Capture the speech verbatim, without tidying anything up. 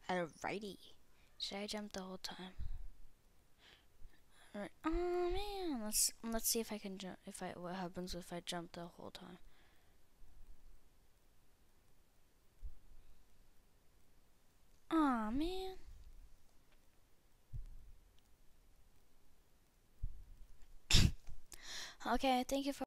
Alrighty. Should I jump the whole time? Alright. Oh man, let's let's see if I can jump. If I what happens if I jump the whole time? Oh man. Okay, thank you for